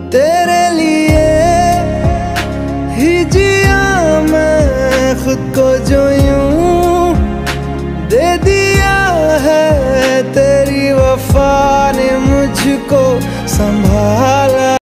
तेरे लिए ही जिया मैं खुद को जो यूं दे दिया है, तेरी वफा ने मुझको संभाला।